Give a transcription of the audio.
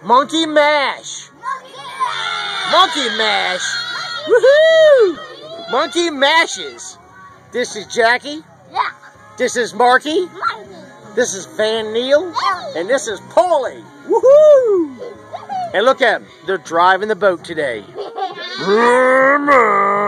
Monkey Mash. Monkey Mash. Woohoo! Monkey Mashes. This is Jackie. Yeah. This is Marky. Monkey. This is Van Neal. Yeah. And this is Paulie. Woohoo! And look at them. They're driving the boat today.